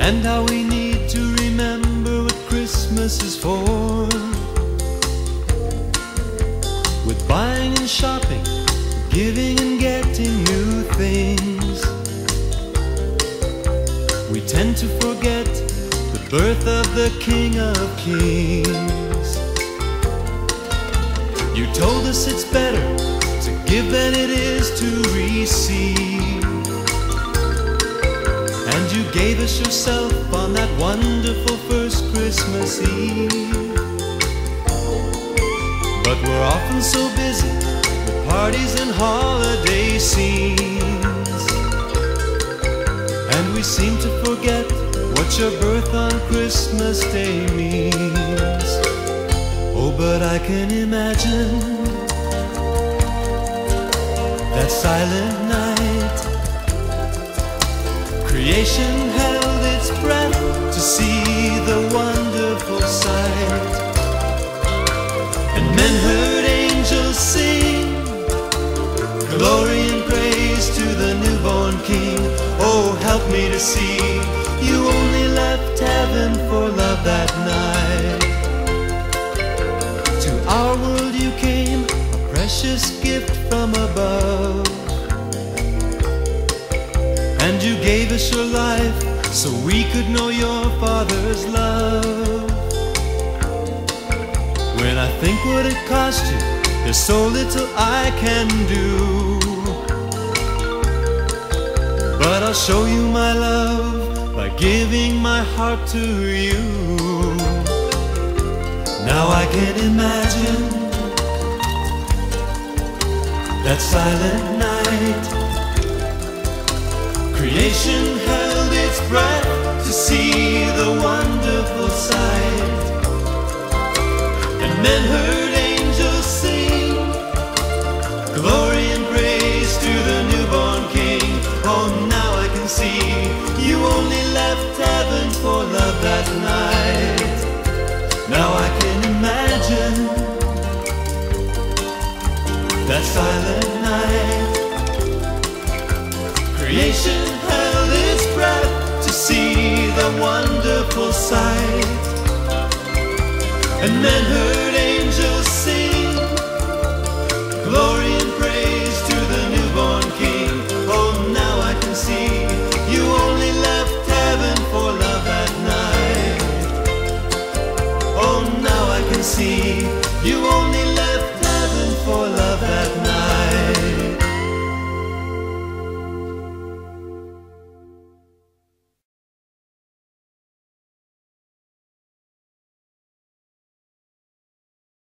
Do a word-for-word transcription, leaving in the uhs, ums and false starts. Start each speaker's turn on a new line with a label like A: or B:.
A: and how we need to remember what Christmas is for. With buying and shopping, giving and getting new things, we tend to forget the birth of the King of Kings. You told us it's better to give than it is to receive, and you gave us yourself on that wonderful first Christmas Eve. But we're often so busy with parties and holiday scenes, and we seem to forget what your birth on Christmas Day means. Oh, but I can imagine that silent night. Creation held its breath to see the wonderful sight, and men heard angels sing glory and praise to the newborn King. Oh, help me to see you only left heaven for love that night. To our world you came, a precious gift from above, and you gave us your life so we could know your Father's love. When I think what it cost you, there's so little I can do, but I'll show you my love by giving my heart to you. Now I can imagine that silent night. Creation held its breath to see the wonderful sight, and men heard angels sing glory and praise to the newborn King. Oh, now I can see you only left heaven for love that night. Now I can imagine that silent night. Creation held its breath to see the wonderful sight, and men heard angels sing glory and praise to the newborn King. Oh, now I can see you only left heaven for love that night. Oh, now I can see you